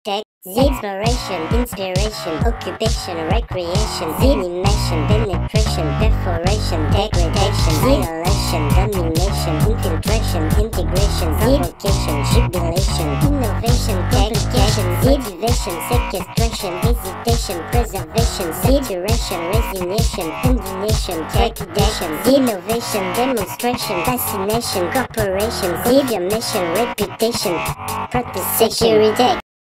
tech, Z exploration, inspiration, occupation, recreation, Z animation, penetration, perforation, degradation, violation, domination, infiltration, integration, provocation, jubilation, innovation, complication, Z division, sequestration, hesitation, preservation, saturation, resignation, indignation, liquidation, Z innovation, demonstration, fascination, corporation, Z mission, reputation, purpose, security.